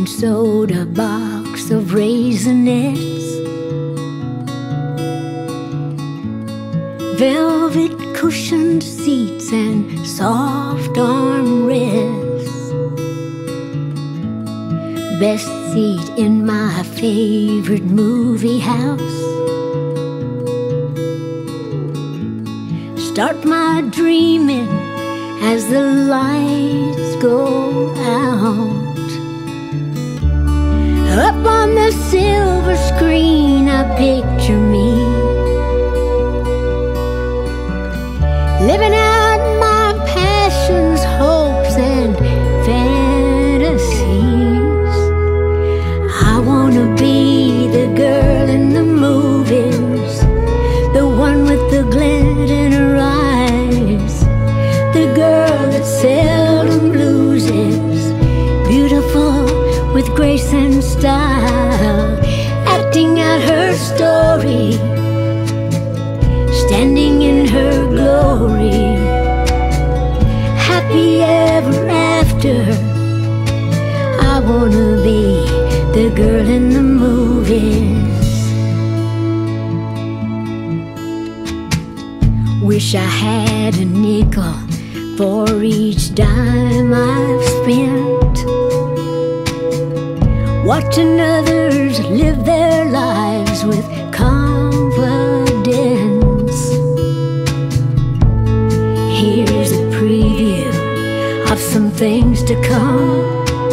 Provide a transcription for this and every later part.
and soda box of Raisinets, velvet cushioned seats and soft armrests, best seat in my favorite movie house. Start my dreaming as the lights go out. Up on the silver screen I picture me, living out my passions, hopes, and fantasies. I wanna be the girl in the movies, the one with the glint in her eyes, the girl that seldom loses, beautiful with grace and style, acting out her story, standing in her glory, happy ever after. I wanna be the girl in the movies. Wish I had a nickel for each dime I've spent, watching others live their lives with confidence. Here's a preview of some things to come.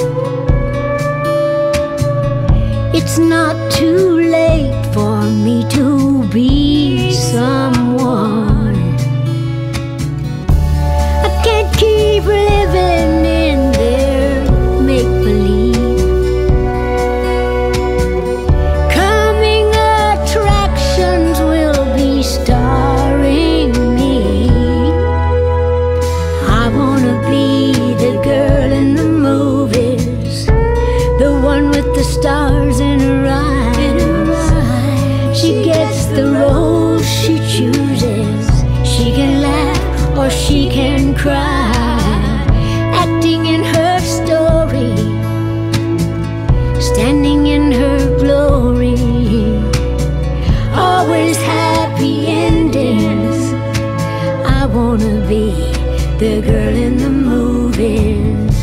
It's not too late for me to be someone. I can't keep living in their make-believe. Coming attractions will be starring me. I wanna be the girl in the movies, the one with the stars in her eyes. She gets the role she chooses. She can laugh or she can cry, acting in her story, standing in her glory. Always happy endings. I wanna be the girl in the movies.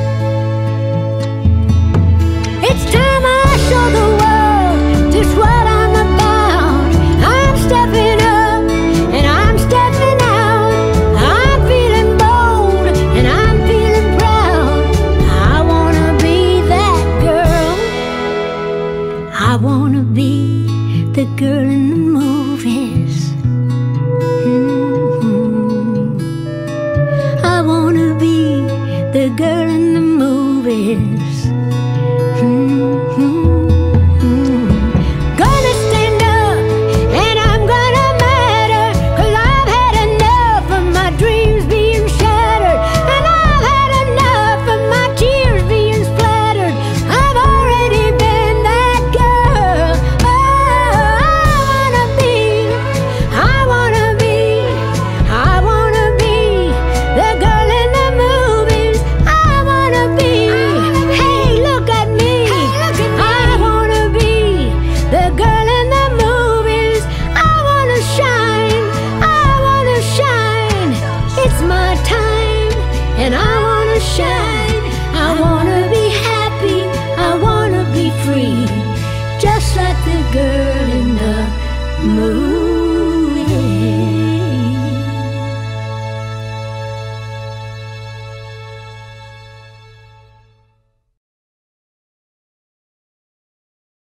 It's time I show the world just what I'm about. I'm stepping up and I'm stepping out. I'm feeling bold and I'm feeling proud. I wanna be that girl. I wanna be the girl in the movies. I wanna be the girl in